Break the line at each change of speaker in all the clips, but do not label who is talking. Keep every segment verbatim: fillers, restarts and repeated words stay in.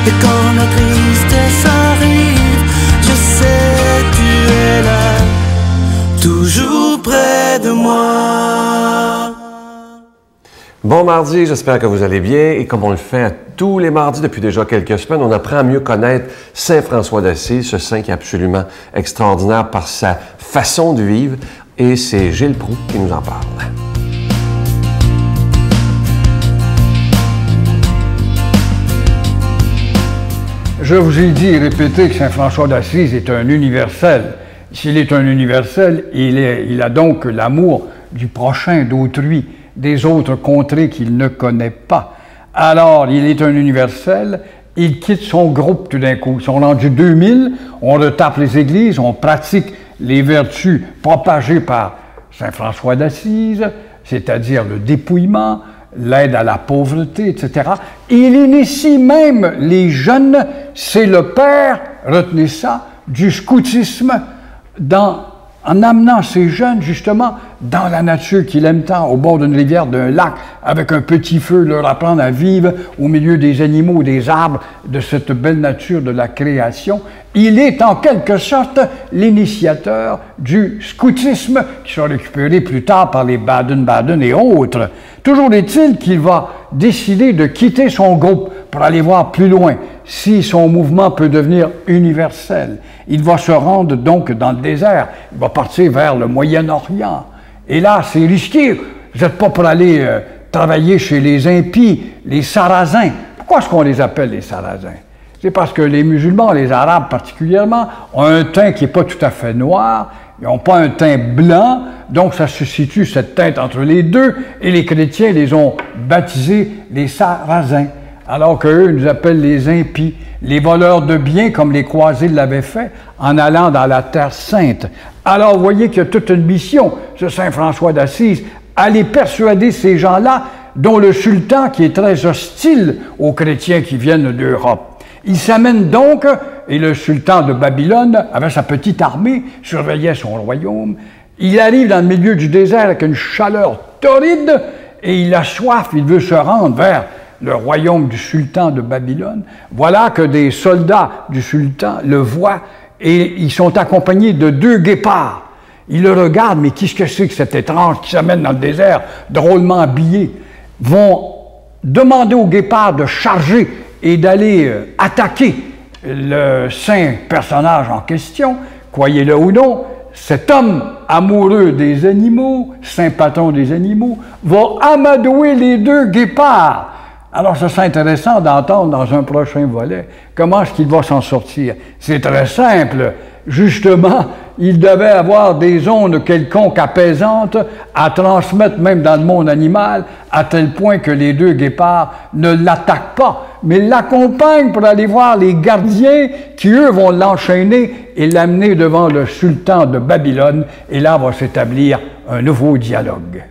Et quand la tristesse arrive, je sais tu es là, toujours près de moi.
Bon mardi, j'espère que vous allez bien. Et comme on le fait tous les mardis depuis déjà quelques semaines, on apprend à mieux connaître Saint François d'Assise, ce saint qui est absolument extraordinaire par sa façon de vivre. Et c'est Gilles Proulx qui nous en parle.
Je vous ai dit et répété que Saint François d'Assise est un universel. S'il est un universel, il, est, il a donc l'amour du prochain, d'autrui, des autres contrées qu'il ne connaît pas. Alors, il est un universel, il quitte son groupe tout d'un coup. Ils sont rendus deux mille, on retape les églises, on pratique les vertus propagées par Saint François d'Assise, c'est-à-dire le dépouillement, l'aide à la pauvreté, et cetera. Il initie même les jeunes, c'est le père, retenez ça, du scoutisme, dans, en amenant ces jeunes justement dans la nature qu'il aime tant, au bord d'une rivière, d'un lac, avec un petit feu, leur apprendre à vivre au milieu des animaux, des arbres, de cette belle nature de la création. Il est en quelque sorte l'initiateur du scoutisme qui sera récupéré plus tard par les Baden-Baden et autres. Toujours est-il qu'il va décider de quitter son groupe pour aller voir plus loin si son mouvement peut devenir universel. Il va se rendre donc dans le désert, il va partir vers le Moyen-Orient. Et là, c'est risqué. Vous n'êtes pas pour aller euh, travailler chez les impies, les Sarrasins. Pourquoi est-ce qu'on les appelle les Sarrasins? C'est parce que les musulmans, les Arabes particulièrement, ont un teint qui n'est pas tout à fait noir, ils n'ont pas un teint blanc, donc ça se situe, cette teinte entre les deux, et les chrétiens les ont baptisés les Sarrasins, alors qu'eux nous appellent les impies, les voleurs de biens, comme les croisés l'avaient fait, en allant dans la Terre Sainte. Alors, vous voyez qu'il y a toute une mission, ce Saint François d'Assise, aller persuader ces gens-là, dont le sultan, qui est très hostile aux chrétiens qui viennent d'Europe. Il s'amène donc, et le sultan de Babylone, avec sa petite armée, surveillait son royaume. Il arrive dans le milieu du désert avec une chaleur torride, et il a soif, il veut se rendre vers le royaume du sultan de Babylone. Voilà que des soldats du sultan le voient, et ils sont accompagnés de deux guépards. Ils le regardent, mais qu'est-ce que c'est que cet étrange qui s'amène dans le désert, drôlement habillé? Vont demander aux guépards de charger et d'aller euh, attaquer le saint personnage en question, croyez-le ou non, cet homme amoureux des animaux, saint patron des animaux, va amadouer les deux guépards. Alors, ce serait intéressant d'entendre dans un prochain volet comment est-ce qu'il va s'en sortir. C'est très simple. Justement, il devait avoir des ondes quelconques apaisantes à transmettre même dans le monde animal, à tel point que les deux guépards ne l'attaquent pas, mais l'accompagnent pour aller voir les gardiens qui, eux, vont l'enchaîner et l'amener devant le sultan de Babylone. Et là va s'établir un nouveau dialogue.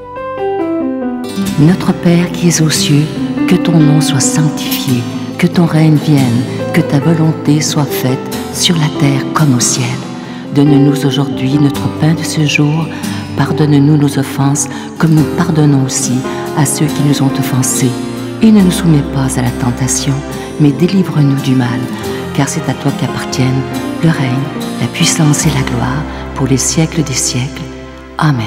Notre Père qui es aux cieux, que ton nom soit sanctifié, que ton règne vienne, que ta volonté soit faite sur la terre comme au ciel. Donne-nous aujourd'hui notre pain de ce jour. Pardonne-nous nos offenses, comme nous pardonnons aussi à ceux qui nous ont offensés. Et ne nous soumets pas à la tentation, mais délivre-nous du mal, car c'est à toi qu'appartiennent le règne, la puissance et la gloire pour les siècles des siècles. Amen.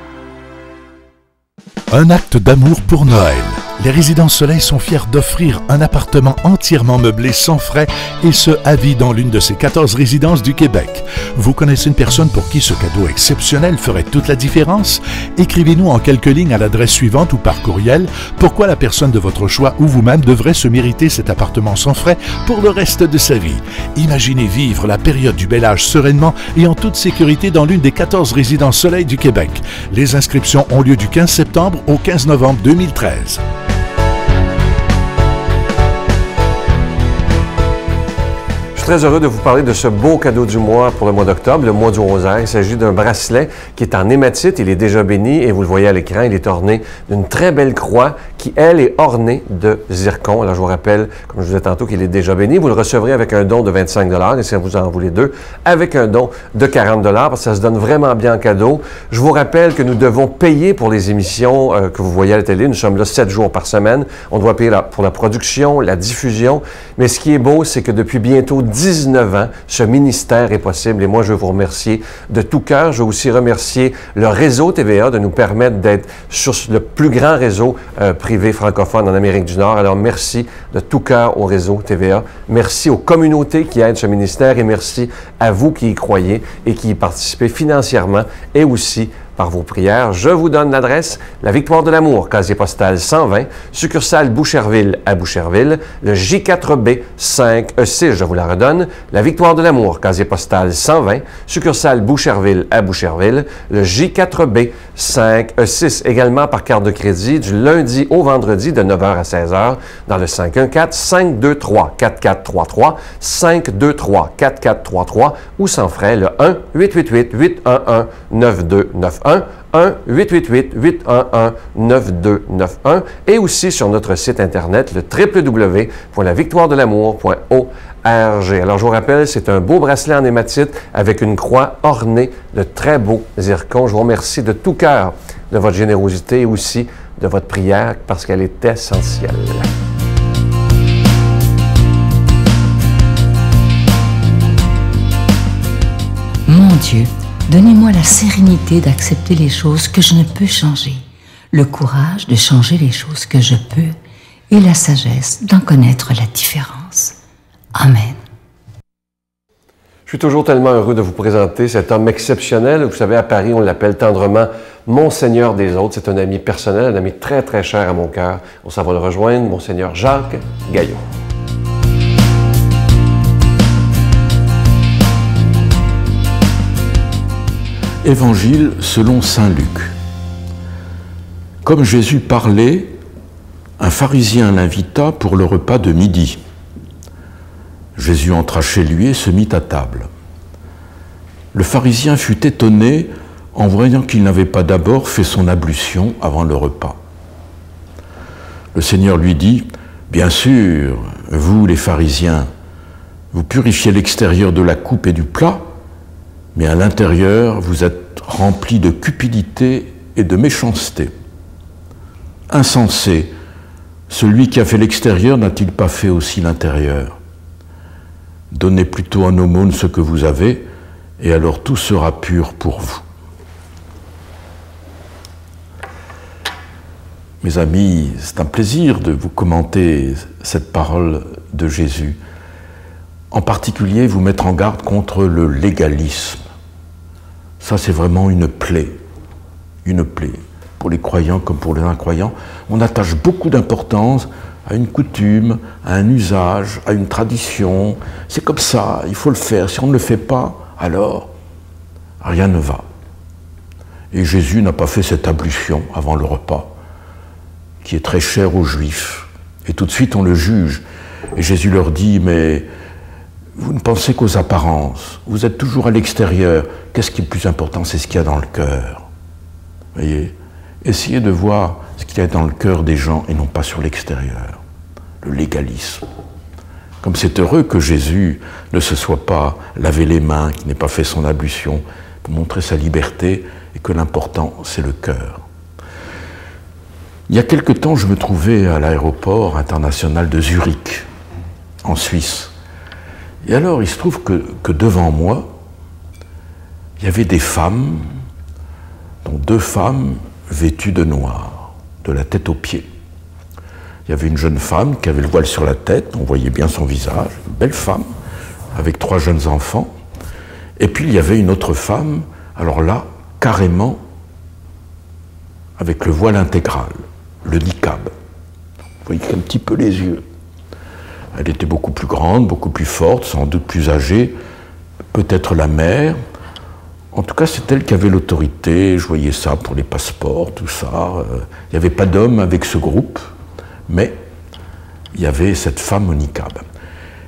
Un acte d'amour pour Noël. Les Résidences Soleil sont fiers d'offrir un appartement entièrement meublé sans frais et ce, à vie dans l'une de ces quatorze résidences du Québec. Vous connaissez une personne pour qui ce cadeau exceptionnel ferait toute la différence? Écrivez-nous en quelques lignes à l'adresse suivante ou par courriel pourquoi la personne de votre choix ou vous-même devrait se mériter cet appartement sans frais pour le reste de sa vie. Imaginez vivre la période du bel âge sereinement et en toute sécurité dans l'une des quatorze Résidences Soleil du Québec. Les inscriptions ont lieu du quinze septembre au quinze novembre deux mille treize.
Je suis très heureux de vous parler de ce beau cadeau du mois pour le mois d'octobre, le mois du rosaire. Il s'agit d'un bracelet qui est en hématite. Il est déjà béni et vous le voyez à l'écran, il est orné d'une très belle croix qui, elle, est ornée de zircon. Alors, je vous rappelle, comme je vous disais tantôt, qu'il est déjà béni. Vous le recevrez avec un don de vingt-cinq dollars et si vous en voulez deux, avec un don de quarante dollars parce que ça se donne vraiment bien en cadeau. Je vous rappelle que nous devons payer pour les émissions euh, que vous voyez à la télé. Nous sommes là sept jours par semaine. On doit payer la, pour la production, la diffusion. Mais ce qui est beau, c'est que depuis bientôt dix-neuf ans, ce ministère est possible et moi, je veux vous remercier de tout cœur. Je veux aussi remercier le réseau T V A de nous permettre d'être sur le plus grand réseau euh, privé francophone en Amérique du Nord. Alors, merci de tout cœur au réseau T V A. Merci aux communautés qui aident ce ministère et merci à vous qui y croyez et qui y participez financièrement et aussi par vos prières. Je vous donne l'adresse, la Victoire de l'Amour, casier postal cent vingt, succursale Boucherville à Boucherville, le J quatre B cinq E six, je vous la redonne, la Victoire de l'Amour, casier postal cent vingt, succursale Boucherville à Boucherville, le J quatre B cinq E six, également par carte de crédit du lundi au vendredi de neuf heures à seize heures dans le cinq un quatre, cinq deux trois, quatre quatre trois trois, cinq deux trois, quatre quatre trois trois ou sans frais le un huit huit huit, huit un un, neuf deux neuf un, un huit huit huit, huit un un, neuf deux neuf un et aussi sur notre site internet le w w w point la victoire de l'amour point org. Alors je vous rappelle, c'est un beau bracelet en hématite avec une croix ornée de très beaux zircons. Je vous remercie de tout cœur de votre générosité et aussi de votre prière parce qu'elle est essentielle.
Mon Dieu, donnez-moi la sérénité d'accepter les choses que je ne peux changer, le courage de changer les choses que je peux et la sagesse d'en connaître la différence. Amen.
Je suis toujours tellement heureux de vous présenter cet homme exceptionnel. Vous savez, à Paris, on l'appelle tendrement Monseigneur des autres. C'est un ami personnel, un ami très, très cher à mon cœur. On s'en va le rejoindre, Monseigneur Jacques Gaillot.
Évangile selon saint Luc. Comme Jésus parlait, un pharisien l'invita pour le repas de midi. Jésus entra chez lui et se mit à table. Le pharisien fut étonné en voyant qu'il n'avait pas d'abord fait son ablution avant le repas. Le Seigneur lui dit, « Bien sûr, vous les pharisiens, vous purifiez l'extérieur de la coupe et du plat, mais à l'intérieur, vous êtes remplis de cupidité et de méchanceté. Insensé, celui qui a fait l'extérieur n'a-t-il pas fait aussi l'intérieur? Donnez plutôt en aumône ce que vous avez, et alors tout sera pur pour vous. » Mes amis, c'est un plaisir de vous commenter cette parole de Jésus. En particulier, vous mettre en garde contre le légalisme. Ça, c'est vraiment une plaie, une plaie, pour les croyants comme pour les incroyants. On attache beaucoup d'importance à une coutume, à un usage, à une tradition. C'est comme ça, il faut le faire. Si on ne le fait pas, alors rien ne va. Et Jésus n'a pas fait cette ablution avant le repas, qui est très chère aux Juifs. Et tout de suite, on le juge. Et Jésus leur dit, mais vous ne pensez qu'aux apparences. Vous êtes toujours à l'extérieur. Qu'est-ce qui est le plus important? C'est ce qu'il y a dans le cœur. Voyez? Essayez de voir ce qu'il y a dans le cœur des gens et non pas sur l'extérieur. Le légalisme. Comme c'est heureux que Jésus ne se soit pas lavé les mains, qu'il n'ait pas fait son ablution pour montrer sa liberté et que l'important, c'est le cœur. Il y a quelque temps, je me trouvais à l'aéroport international de Zurich, en Suisse. Et alors, il se trouve que, que devant moi, il y avait des femmes, dont deux femmes vêtues de noir, de la tête aux pieds. Il y avait une jeune femme qui avait le voile sur la tête, on voyait bien son visage, une belle femme, avec trois jeunes enfants. Et puis il y avait une autre femme, alors là, carrément, avec le voile intégral, le niqab. Vous voyez un petit peu les yeux. Elle était beaucoup plus grande, beaucoup plus forte, sans doute plus âgée, peut-être la mère. En tout cas, c'est elle qui avait l'autorité. Je voyais ça pour les passeports, tout ça. Il n'y avait pas d'homme avec ce groupe, mais il y avait cette femme au niqab.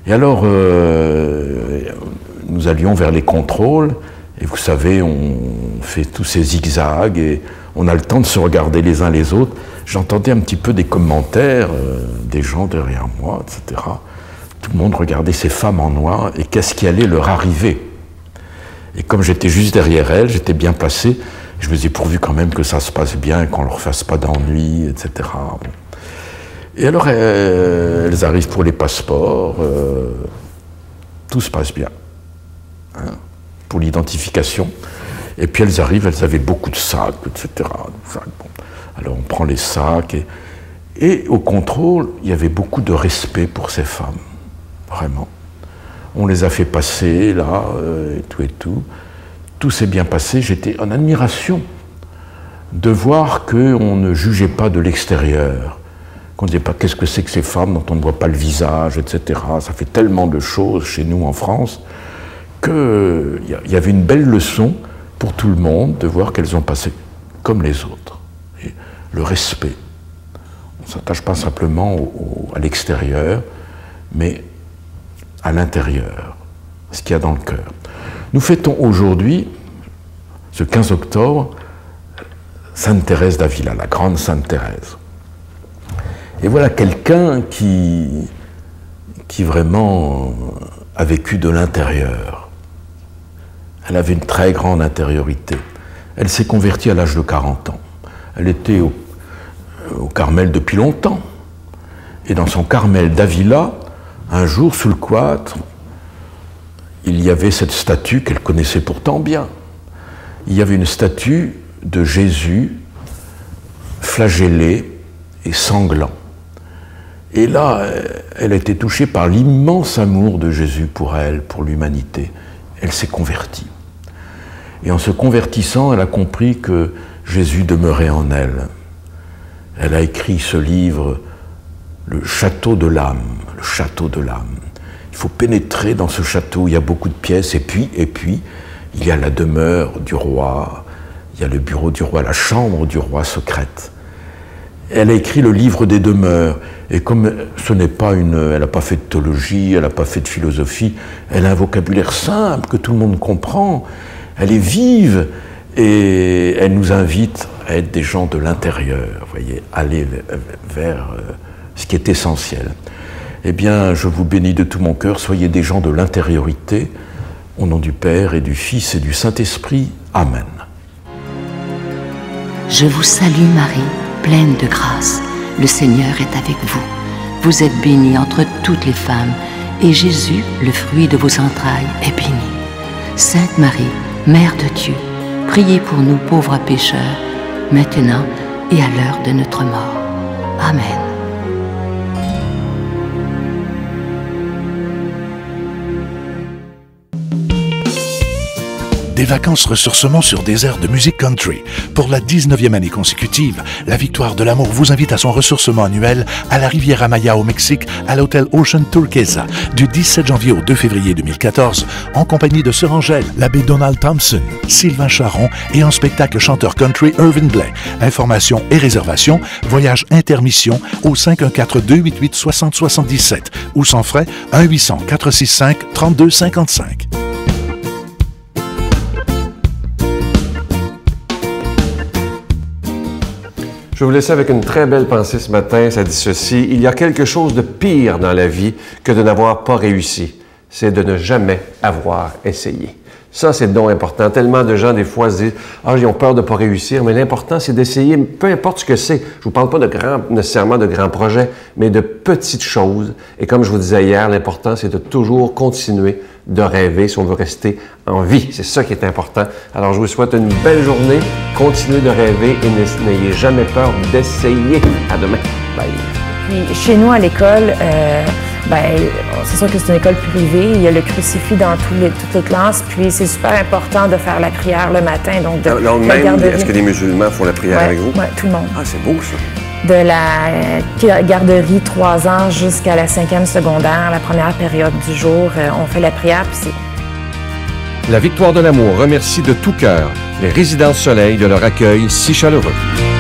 Et alors, euh, nous allions vers les contrôles, et vous savez, on fait tous ces zigzags, et on a le temps de se regarder les uns les autres. J'entendais un petit peu des commentaires, euh, des gens derrière moi, et cetera. Tout le monde regardait ces femmes en noir, et qu'est-ce qui allait leur arriver? Et comme j'étais juste derrière elles, j'étais bien placé, je me disais pourvu quand même que ça se passe bien, qu'on ne leur fasse pas d'ennui, et cetera. Bon. Et alors, elles, elles arrivent pour les passeports, euh, tout se passe bien, hein, pour l'identification. Et puis elles arrivent, elles avaient beaucoup de sacs, et cetera. Bon. Alors on prend les sacs, et, et au contrôle, il y avait beaucoup de respect pour ces femmes, vraiment. On les a fait passer, là, euh, et tout et tout. Tout s'est bien passé, j'étais en admiration de voir qu'on ne jugeait pas de l'extérieur, qu'on ne disait pas qu'est-ce que c'est que ces femmes dont on ne voit pas le visage, et cetera. Ça fait tellement de choses chez nous en France qu'il y, y avait une belle leçon pour tout le monde de voir qu'elles ont passé comme les autres. Et le respect. On ne s'attache pas simplement au, au, à l'extérieur, mais à l'intérieur, ce qu'il y a dans le cœur. Nous fêtons aujourd'hui, ce quinze octobre, Sainte Thérèse d'Avila, la grande Sainte Thérèse. Et voilà quelqu'un qui, qui vraiment a vécu de l'intérieur. Elle avait une très grande intériorité. Elle s'est convertie à l'âge de quarante ans. Elle était au, au Carmel depuis longtemps. Et dans son Carmel d'Avila, un jour, sous le cloître, il y avait cette statue qu'elle connaissait pourtant bien. Il y avait une statue de Jésus flagellé et sanglant. Et là, elle était touchée par l'immense amour de Jésus pour elle, pour l'humanité. Elle s'est convertie. Et en se convertissant, elle a compris que Jésus demeurait en elle. Elle a écrit ce livre, Le château de l'âme, le château de l'âme. Il faut pénétrer dans ce château, il y a beaucoup de pièces, et puis, et puis, il y a la demeure du roi, il y a le bureau du roi, la chambre du roi secrète. Elle a écrit le livre des demeures, et comme ce n'est pas une... Elle n'a pas fait de théologie, elle n'a pas fait de philosophie, elle a un vocabulaire simple que tout le monde comprend, elle est vive, et elle nous invite à être des gens de l'intérieur, vous voyez, aller vers ce qui est essentiel. Eh bien, je vous bénis de tout mon cœur, soyez des gens de l'intériorité, au nom du Père et du Fils et du Saint-Esprit. Amen.
Je vous salue Marie, pleine de grâce. Le Seigneur est avec vous. Vous êtes bénie entre toutes les femmes, et Jésus, le fruit de vos entrailles, est béni. Sainte Marie, Mère de Dieu, priez pour nous pauvres pécheurs, maintenant et à l'heure de notre mort. Amen.
Des vacances ressourcement sur des airs de musique country. Pour la dix-neuvième année consécutive, la Victoire de l'Amour vous invite à son ressourcement annuel à la Riviera Maya au Mexique, à l'hôtel Ocean Turquesa, du dix-sept janvier au deux février deux mille quatorze, en compagnie de Sœur Angèle, l'abbé Donald Thompson, Sylvain Charon et en spectacle chanteur country Irvin Blais. Informations et réservations, voyage intermission au cinq un quatre, deux huit huit, six zéro sept sept ou sans frais un huit cents, quatre six cinq, trente-deux cinquante-cinq.
Je vais vous laisser avec une très belle pensée ce matin, ça dit ceci: il y a quelque chose de pire dans la vie que de n'avoir pas réussi, c'est de ne jamais avoir essayé. Ça, c'est donc important. Tellement de gens, des fois, se disent « Ah, ils ont peur de ne pas réussir », mais l'important, c'est d'essayer, peu importe ce que c'est. Je ne vous parle pas de grands, nécessairement de grands projets, mais de petites choses. Et comme je vous disais hier, l'important, c'est de toujours continuer de rêver si on veut rester en vie. C'est ça qui est important. Alors, je vous souhaite une belle journée. Continuez de rêver et n'ayez jamais peur d'essayer. À demain. Bye.
Puis, chez nous, à l'école, euh, ben, c'est sûr que c'est une école privée. Il y a le crucifix dans tous les, toutes les classes. Puis, c'est super important de faire la prière le matin. Donc, de,
Alors,
de
même, est-ce que les musulmans font la prière
ouais,
avec vous?
Oui, tout le monde.
Ah, c'est beau, ça.
De la garderie trois ans jusqu'à la cinquième secondaire, la première période du jour, on fait la prière. Puis c'est...
La Victoire de l'Amour remercie de tout cœur les Résidences Soleil de leur accueil si chaleureux.